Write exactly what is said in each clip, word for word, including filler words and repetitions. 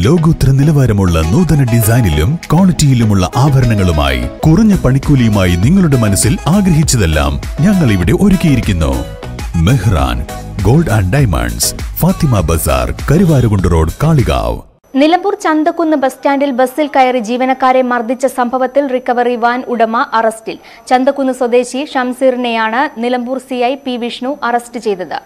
ലോകോത്തര നിലവാരമുള്ള നൂതന ഡിസൈനിലും ക്വാളിറ്റിയിലുമുള്ള ആഭരണങ്ങളുമായി കുറഞ്ഞ പണിക്കൂലിയുമായി നിങ്ങളുടെ മനസ്സിൽ ആഗ്രഹിച്ചതെല്ലാം ഞങ്ങൾ ഇവിടെ ഒരുക്കിയിരിക്കുന്നു. Mehran gold and diamonds, Fathima Bazar, Karuvarakundu road, Kalikavu. Nilambur Chanthakkunnu bus സ്റ്റാൻഡിൽ ബസ്സിൽ കയറി ജീവനക്കാരെ മർദ്ദിച്ച സംഭവത്തിൽ റിക്കവറി വാൻ ഉടമ അറസ്റ്റിൽ. ചന്തക്കുന്ന് സ്വദേശി ഷംസീറിനെയാണ് Nilambur C I P Vishnu arrest ചെയ്തത്.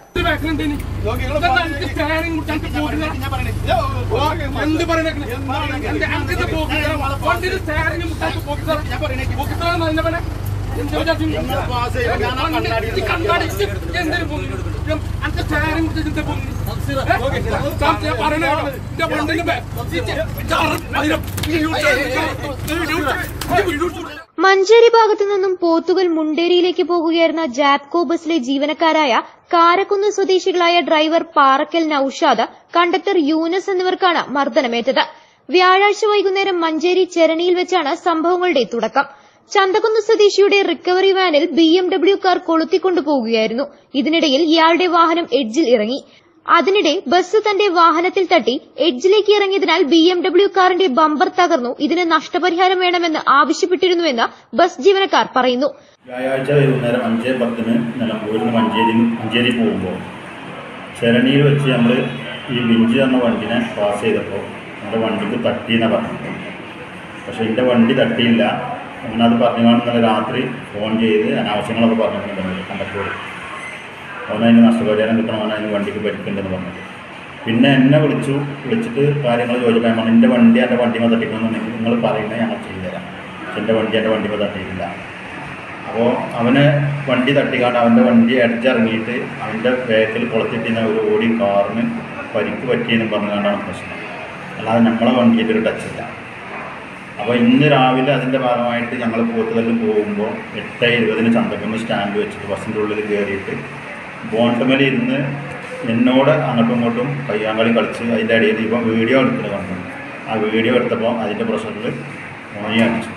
മഞ്ചേരി ഭാഗത്തു നിന്നും പോത്തുകൽ മുണ്ടേരിയിലേക്ക് പോകുകയായിരുന്ന ജാപ്കോ ബസിലെ ജീവനക്കാരായ കാരക്കുന്ന് സ്വദേശികളായ ഡ്രൈവർ പാറക്കൽ നൌഷാദ്, കണ്ടക്ടർ യൂനസ് എന്നിവർക്കാണ് മർദ്ദനമേറ്റത്. വ്യാഴാഴ്ച വൈകുന്നേരം മഞ്ചേരി ചെരണിയിൽ വെച്ചാണ് സംഭവങ്ങളുടെ തുടക്കം. ചന്തക്കുന്ന് സ്വദേശിയുടെ റിക്കവറി വാനിൽ ബി എം ഡബ്ല്യു കാർ കൊളുത്തിക്കൊണ്ടുപോകുകയായിരുന്നു. ഇതിനിടയിൽ ഇയാളുടെ വാഹനം എഡ്ജിൽ ഇറങ്ങി. അതിനിടെ ബസ് തന്റെ വാഹനത്തിൽ തട്ടി എഡ്ജിലേക്ക് ഇറങ്ങിയതിനാൽ ബി എം ഡബ്ല്യു കാറിന്റെ ബമ്പർ തകർന്നു. ഇതിന് നഷ്ടപരിഹാരം വേണമെന്ന് ആവശ്യപ്പെട്ടിരുന്നുവെന്ന് ബസ് ജീവനക്കാർ പറയുന്നു. വ്യാഴാഴ്ച വൈകുന്നേരം അഞ്ചേ പത്തിന് നിലമ്പൂരിൽ നിന്ന് മഞ്ചേരി മഞ്ചേരി പോകുമ്പോൾ ചെരണിയിൽ വെച്ച് നമ്മൾ ഈ ബിഞ്ച് എന്ന വണ്ടിനെ പാസ് ചെയ്തപ്പോൾ നമ്മുടെ വണ്ടിക്ക് തട്ടിയെന്നാണ് പറഞ്ഞത്. പക്ഷേ എൻ്റെ വണ്ടി തട്ടിയില്ല. അങ്ങനെ അത് പറഞ്ഞുകൊണ്ട് ഇന്നലെ രാത്രി ഫോൺ ചെയ്ത് അനാവശ്യങ്ങളൊക്കെ പറഞ്ഞിട്ടുണ്ടെങ്കിൽ കണ്ടക്ടറോട് അവനതിന് നഷ്ടപരിഹാരം കിട്ടണം, അവനതിന് വണ്ടിക്ക് പരിക്കുണ്ടെന്ന് പറഞ്ഞത്. പിന്നെ എന്നെ വിളിച്ചു വിളിച്ചിട്ട് കാര്യങ്ങൾ ചോദിച്ചപ്പോൾ ഞാൻ എൻ്റെ വണ്ടി എൻ്റെ വണ്ടിമ തട്ടിക്കണമെന്നുണ്ടെങ്കിൽ നിങ്ങൾ പറയുന്നത് ഞങ്ങൾ ചെയ്തുതരാം. പക്ഷെ എൻ്റെ വണ്ടി എൻ്റെ വണ്ടിമ തട്ടിയിട്ടില്ല. അപ്പോൾ അവനെ വണ്ടി തട്ടിക്കാണ്ട് അവൻ്റെ വണ്ടി അടിച്ചിറങ്ങിയിട്ട് അവൻ്റെ ബാക്കിൽ കൊളത്തിട്ടിരുന്ന ഒരു ഓടി കാറിന് പരിക്ക് പറ്റിയെന്നും പറഞ്ഞുകൊണ്ടാണ് പ്രശ്നം. അല്ലാതെ നമ്മളെ വണ്ടിയിട്ടൊരു ടച്ചില്ല. അപ്പോൾ ഇന്ന് രാവിലെ അതിൻ്റെ ഭാഗമായിട്ട് ഞങ്ങൾ പോത്തുകല്ലിൽ പോകുമ്പോൾ എട്ട് ഇരുപതിന് ചന്തക്കുന്ന് സ്റ്റാൻഡ് വെച്ചിട്ട് ബസ്സിൻ്റെ ഉള്ളിൽ കയറിയിട്ട് ബോണ്ടമേൽ ഇരുന്ന് എന്നോട് അങ്ങോട്ടും ഇങ്ങോട്ടും കയ്യാങ്കളി കളിച്ച് അതിൻ്റെ ഇടയിൽ ഇപ്പം വീഡിയോ എടുക്കുന്നത് കണ്ടു. ആ വീഡിയോ എടുത്തപ്പോൾ അതിൻ്റെ പ്രഷറിൽ മോനി അടിച്ചു.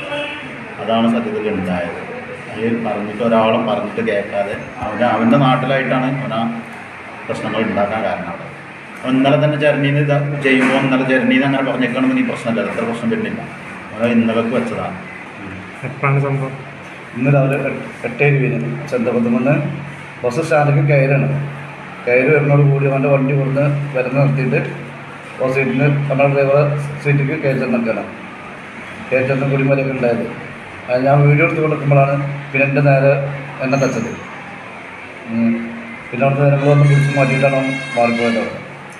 അതാണ് സത്യത്തിൽ ഉണ്ടായത്. അത് പറഞ്ഞിട്ട് ഒരാളും പറഞ്ഞിട്ട് കേൾക്കാതെ അവൻ്റെ അവൻ്റെ നാട്ടിലായിട്ടാണ് അവനാ പ്രശ്നങ്ങൾ ഉണ്ടാക്കാൻ കാരണം. അവിടെ ഇന്നലെ തന്നെ ചെരണിന്ന് ഇത് ചെയ്യുമ്പോൾ ഇന്നലെ ചെരണിന്ന് അങ്ങനെ പറഞ്ഞേക്കണമെന്ന് ഈ പ്രശ്നമില്ല, എത്ര പ്രശ്നം വരുന്നില്ല. അത് ഇന്നലേക്ക് വെച്ചതാണ്. എപ്പോഴാണ് സംഭവം? ഇന്ന് രാവിലെ എട്ട് ഇരുപതിന് ചന്തകുന്ന് ബസ് സ്റ്റാൻഡിലേക്ക് കയറാണ്. കയറി വരുന്നതോട് കൂടി അവൻ്റെ വണ്ടി കൊടുന്ന് വരുന്ന നിർത്തിയിട്ട് ബസ് സീറ്റിന് നമ്മുടെ ഡ്രൈവറെ സീറ്റിലേക്ക് കയറ്റെന്നൊക്കെയാണ് കയറ്റെന്ന കുടിമലയൊക്കെ ഉണ്ടായത്. അത് ഞാൻ വീഡിയോ എടുത്ത് കൊടുക്കുമ്പോഴാണ് പിന്നെ എൻ്റെ നേരെ എന്നെ തച്ചത്. പിന്നെ അവിടുത്തെ ജനങ്ങളൊന്നും പിടിച്ച് മാറ്റിയിട്ടാണ് മാറിപ്പോയത്. അവിടെ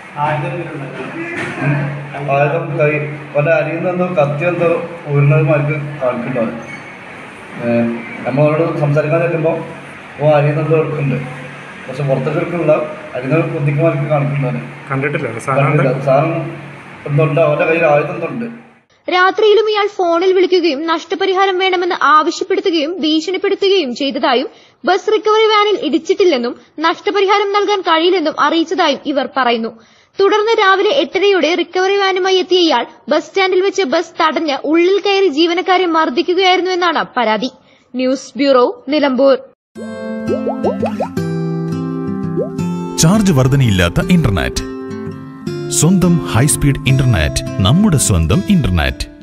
ആയുധം കൈ പല അരിയിൽ നിന്നെന്തോ കത്തി എന്തോ ഊരുന്നതുമാർക്ക് കാണിക്കുന്നുണ്ട്. നമ്മളോട് സംസാരിക്കാൻ ചെല്ലുമ്പോൾ ഓ അരിയിൽ നിന്നെന്തോ എടുക്കുന്നുണ്ട്. പക്ഷെ പുറത്തേക്ക് എടുക്കുന്നില്ല, അരിന്ന് കുത്തിക്കുമാർക്ക് കാണിക്കുന്നവന് കണ്ടിട്ടില്ല. സാധനം എന്തുണ്ട്, അവൻ്റെ കയ്യിൽ ആയുധം എന്തുണ്ട്. രാത്രിയിലും ഇയാൾ ഫോണിൽ വിളിക്കുകയും നഷ്ടപരിഹാരം വേണമെന്ന് ആവശ്യപ്പെടുത്തുകയും ഭീഷണിപ്പെടുത്തുകയും ചെയ്തതായും ബസ് റിക്കവറി വാനിൽ ഇടിച്ചിട്ടില്ലെന്നും നഷ്ടപരിഹാരം നൽകാൻ കഴിയില്ലെന്നും അറിയിച്ചതായും ഇവർ പറയുന്നു. തുടർന്ന് രാവിലെ എട്ടരയോടെ റിക്കവറി വാനുമായി എത്തിയ ഇയാൾ ബസ് സ്റ്റാൻഡിൽ വെച്ച് ബസ് തടഞ്ഞ് ഉള്ളിൽ കയറി ജീവനക്കാരെ മർദ്ദിക്കുകയായിരുന്നുവെന്നാണ് പരാതി. News bureau, Nilambur. ചാർജ് വർധനയില്ലാത്ത ഇന്റർനെറ്റ്, സ്വന്തം ഹൈസ്പീഡ് ഇന്റർനെറ്റ്, നമ്മുടെ സ്വന്തം ഇന്റർനെറ്റ്.